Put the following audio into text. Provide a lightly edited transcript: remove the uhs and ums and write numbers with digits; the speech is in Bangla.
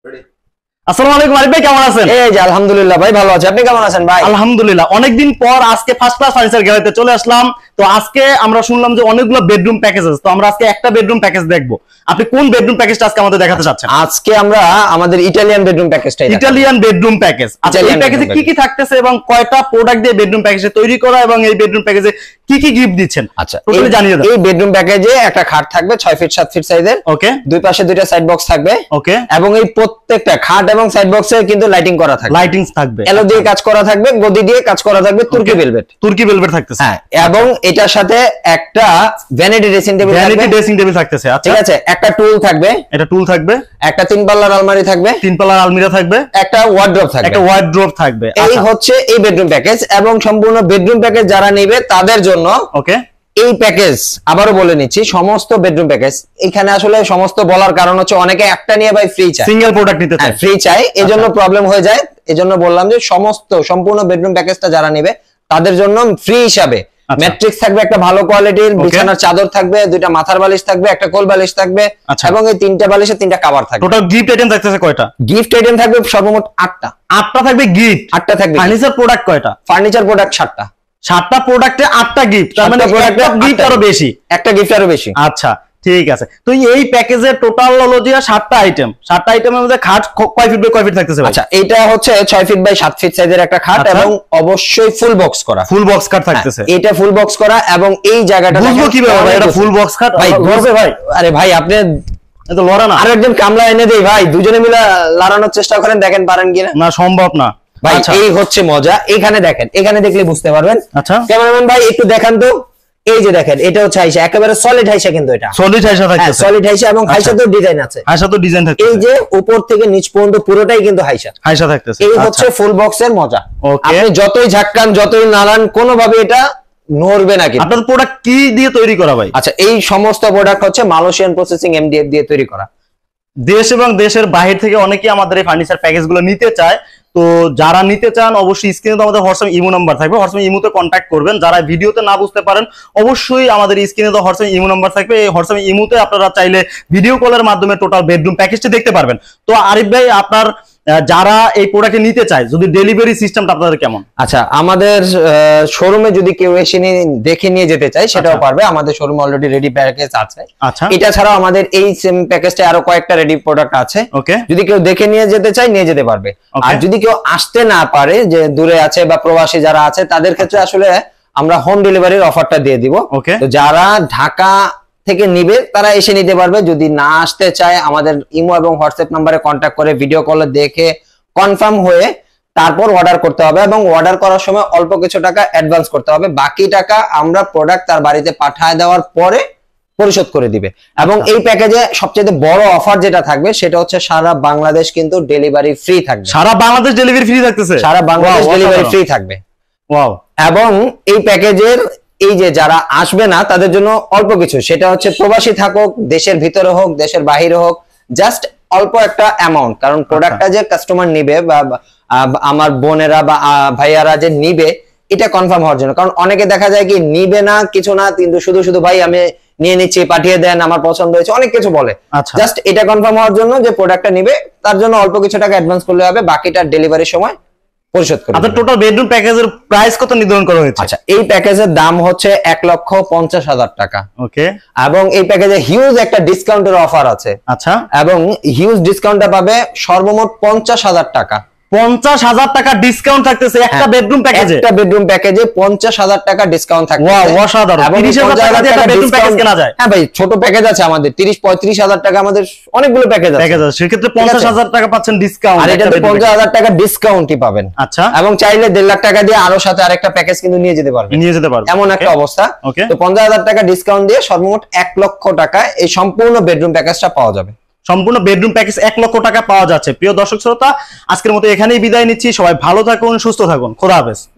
আসসালামু আলাইকুম আরিফ ভাই, কেমন আছেন? এই যে আলহামদুলিল্লাহ ভাই, ভালো আছি। আপনি কেমন আছেন ভাই? আলহামদুলিল্লাহ, অনেকদিন পর আজকে ফার্স্ট ক্লাস ফার্নিচার গ্যালারিতে চলে আসলাম। তো আজকে আমরা শুনলাম যে অনেকগুলো বেডরুম প্যাকেজ আছে, তো আমরা আজকে একটা বেডরুম প্যাকেজ দেখবো। আপনি কোন বেডরুম প্যাকেজটা আজকে আমাদের দেখাতে চাচ্ছেন? আজকে আমরা আমাদের ইটালিয়ান বেডরুম প্যাকেজটা ইটালিয়ান বেডরুম প্যাকেজ। আচ্ছা, এই প্যাকেজে কি কি থাকতেছে এবং কয়টা প্রোডাক্ট দিয়ে বেডরুম প্যাকেজে তৈরি করা এবং এই বেডরুম প্যাকেজে কি কি গিফট দিচ্ছেন? আচ্ছা, টোটালি জানিয়ে দাও। এই বেডরুম প্যাকেজে একটা খাট থাকবে 6 ফিট 7 ফিট সাইজের। ওকে। দুই পাশে দুইটা সাইড বক্স থাকবে। ওকে। এবং এই প্রত্যেকটা খাট এবং সাইড বক্সে কিন্তু লাইটিং করা থাকবে। লাইটিংস থাকবে, এলো দিয়ে কাজ করা থাকবে, গদি দিয়ে কাজ করা থাকবে, তুর্কি ভেলভেট। তুর্কি ভেলভেট থাকতেছে। হ্যাঁ, এবং এটার সাথে একটা ভ্যানিটি ড্রেসিং টেবিল থাকবে। ভ্যানিটি ড্রেসিং টেবিল থাকতেছে। আচ্ছা, ঠিক আছে। একটা টুল থাকবে। এটা টুল থাকবে। একটা 3 পাল্লার আলমারি থাকবে। 3 পাল্লার আলমিরা থাকবে। একটা ওয়ার্ড্রপ থাকবে। একটা ওয়ার্ড্রপ থাকবে। এই হচ্ছে এই বেডরুম প্যাকেজ। এবং সম্পূর্ণ বেডরুম প্যাকেজ যারা নেবে তাদের জন্য ওকে এই প্যাকেজ, আবারও বলে নিচ্ছি, সমস্ত বেডরুম প্যাকেজ। এখানে আসলে সমস্ত বলার কারণ হচ্ছে অনেকে একটা নিয়ে ভাই ফ্রি চায়, সিঙ্গেল প্রোডাক্ট নিতে চায়, ফ্রি চায়, এজন্য প্রবলেম হয়ে যায়। এজন্য বললাম যে সম্পূর্ণ বেডরুম প্যাকেজটা যারা নেবে তাদের জন্য ফ্রি হিসাবে ম্যাট্রিক্স থাকবে, একটা ভালো কোয়ালিটির বিছানার চাদর থাকবে, দুইটা মাথার বালিশ থাকবে, একটা কোল বালিশ থাকবে, এবং এই 3টা বালিশে 3টা কভার থাকবে। টোটাল গিফট আইটেম থাকতেছে কয়টা? গিফট আইটেম থাকবে সর্বমোট 8টা। 8টা থাকবে গিফট। 8টা থাকবে। ফার্নিচার প্রোডাক্ট কয়টা? ফার্নিচার প্রোডাক্ট 7টা। 7টা প্রোডাক্টে 8টা গিফট, তার মানে একটা গিফট আরো বেশি। একটা গিফট আরো বেশি। আচ্ছা, ঠিক আছে। তো এই প্যাকেজের টোটাল হলো যে 7টা আইটেম। 7টা আইটেমের মধ্যে খাট কয় ফিট বাই কয় ফিট থাকতেছে ভাই? আচ্ছা, এটা হচ্ছে 6 ফিট বাই 7 ফিট সাইজের একটা খাট, এবং অবশ্যই ফুল বক্স করা। ফুল বক্স খাট থাকতেছে। এটা ফুল বক্স করা। এবং এই জায়গাটা বুঝবো কিভাবে ভাই এটা ফুল বক্স খাট? ভাই লড়বে ভাই? আরে ভাই, আপনি তো লড়া না। আর একজন কামলা এনে দেই ভাই, দুজনে মিলে লড়ানোর চেষ্টা করেন, দেখেন পারেন কিনা। না, সম্ভব না ভাই। এই হচ্ছে মজা। এখানে দেখেন, এখানে দেখলে বুঝতে পারবেন। আচ্ছা, ক্যামেরাম্যান ভাই একটু দেখান তো। এই যে দেখেন, এটা হচ্ছে হাইসা, একেবারে সলিড হাইসা, কিন্তু এটা সলিড হাইসা থাকতেছে। সলিড হাইসা, এবং হাইসা তো ডিজাইন আছে। হাইসা তো ডিজাইন থাকতেছে। এই যে উপর থেকে নিচ পর্যন্ত পুরোটাই কিন্তু হাইসা হাইসা থাকতেছে। এই হচ্ছে ফুল বক্সের মজা। ওকে। আপনি যতই ঝাক্কান, যতই নাড়ান, কোনোভাবে এটা নড়বে না। কিন্তু আপনাদের প্রোডাক্ট কি দিয়ে তৈরি করা ভাই? আচ্ছা, এই সমস্ত প্রোডাক্ট হচ্ছে মালয়েশিয়ান প্রসেসিং এমডিএফ দিয়ে তৈরি করা। দেশ এবং দেশের বাইরে থেকে অনেকেই আমাদের এই ফার্নিচার প্যাকেজ গুলো নিতে চায়। তো যারা নিতে চান অবশ্যই স্ক্রিনে তো আমাদের হোয়াটসঅ্যাপ ইমো নাম্বার থাকবে, হোয়াটসঅ্যাপ ইমোতে কন্ট্যাক্ট করবেন। যারা ভিডিওতে না বুঝতে পারেন অবশ্যই আমাদের স্ক্রিনে তো হোয়াটসঅ্যাপ ইমো নাম্বার থাকবে, এই হোয়াটসঅ্যাপ ইমোতে আপনারা চাইলে ভিডিও কলের মাধ্যমে টোটাল বেডরুম প্যাকেজটি দেখতে পারবেন। তো আরিফ ভাই, আপনার যারা এই প্রোডাক্ট নিতে চায়, যদি ডেলিভারি সিস্টেমটা আপনাদের কেমন? আচ্ছা, আমাদের শোরুমে যদি কেউ এসে দেখে নিয়ে যেতে চায় সেটাও পারবে। আমাদের শোরুমে অলরেডি রেডি প্যাকেজ আছে। আচ্ছা, এটা ছাড়াও আমাদের এই সেম প্যাকেজটা আরো কয়েকটা রেডি প্রোডাক্ট আছে। ওকে। যদি কেউ দেখে নিয়ে যেতে চায় নিয়ে যেতে পারবে। আর যদি কেউ আসতে না পারে, যে দূরে আছে বা প্রবাসী যারা আছে, তাদের ক্ষেত্রে আসলে আমরা হোম ডেলিভারির অফারটা দিয়ে দিব। তো যারা ঢাকা থেকে নিবে তারা এসে নিতে পারবে। যদি না আসতে চায়, আমাদের ইমো এবং হোয়াটসঅ্যাপ নম্বরে কন্ট্যাক্ট করে ভিডিও কলে দেখে কনফার্ম হয়ে তারপর অর্ডার করতে হবে, এবং অর্ডার করার সময় অল্প কিছু টাকা অ্যাডভান্স করতে হবে। বাকি টাকা আমরা প্রোডাক্ট তার বাড়িতে পাঠিয়ে দেওয়ার পরে পরিশোধ করে দিবে। এবং এই প্যাকেজে সবচেয়ে বড় অফার যেটা থাকবে সেটা হচ্ছে সারা বাংলাদেশ কিন্তু ডেলিভারি ফ্রি থাকবে। সারা বাংলাদেশ ডেলিভারি ফ্রি থাকতেছে? সারা বাংলাদেশ ডেলিভারি ফ্রি থাকবে। ওয়াও। এবং এই প্যাকেজের এই যে যারা আসবে না তাদের জন্য অল্প কিছু, সেটা হচ্ছে প্রবাসী থাকুক, দেশের ভিতরে হোক, দেশের বাইরে হোক, জাস্ট অল্প একটা অ্যামাউন্ট। কারণ প্রোডাক্টটা যে কাস্টমার নিবে বা আমার বোনেরা বা ভাইয়ারা যে নিবে, এটা কনফার্ম হওয়ার জন্য। কারণ অনেকে দেখা যায় কি নিবে না কিছু না, কিন্তু শুধু শুধু ভাই আমি নিয়ে নিচ্ছি, পাঠিয়ে দেন, আমার পছন্দ হয়েছে, অনেক কিছু বলে। জাস্ট এটা কনফার্ম হওয়ার জন্য যে প্রোডাক্টটা নিবে তার জন্য অল্প কিছু টাকা অ্যাডভান্স করলে হবে, বাকিটা ডেলিভারির সময় পরিশোধ করবে। আপনাদের টোটাল বেডরুম প্যাকেজের প্রাইস কত নির্ধারণ করা হয়েছে? আচ্ছা, এই প্যাকেজের দাম হচ্ছে 1,50,000 টাকা। ওকে। এবং এই প্যাকেজে হিউজ একটা ডিসকাউন্টের অফার আছে। আচ্ছা। এবং হিউজ ডিসকাউন্টটা পাবে সর্বমোট 50,000 টাকা। 50,000 টাকা ডিসকাউন্ট থাকতেছে একটা বেডরুম প্যাকেজে? একটা বেডরুম প্যাকেজে 50,000 টাকা ডিসকাউন্ট থাকবে। ওয়াও, অসাধারণ। 30,000 টাকা দিয়ে একটা বেডরুম প্যাকেজ কেনা যায়? হ্যাঁ ভাই, ছোট প্যাকেজ আছে আমাদের 30-35,000 টাকা, আমাদের অনেকগুলো প্যাকেজ আছে। সেক্ষেত্রে 50,000 টাকা পাচ্ছেন ডিসকাউন্ট। আর এটাতে 50,000 টাকা ডিসকাউন্টই পাবেন। আচ্ছা। এবং চাইলে 1.5 লাখ টাকা দিয়ে আরো সাথে আরেকটা প্যাকেজ কিন্তু নিয়ে যেতে পারবেন। এমন একটা অবস্থা। তো 50,000 টাকা ডিসকাউন্ট দিয়ে সর্বমোট 1 লক্ষ টাকা এই সম্পূর্ণ বেডরুম প্যাকেজটা পাওয়া যাবে। সম্পূর্ণ বেডরুম প্যাকেজ 1 লক্ষ টাকা পাওয়া যাচ্ছে। প্রিয় দর্শক শ্রোতা, আজকের মতো এখানেই বিদায় নিচ্ছি। সবাই ভালো থাকুন, সুস্থ থাকুন। খোদা হাফেজ।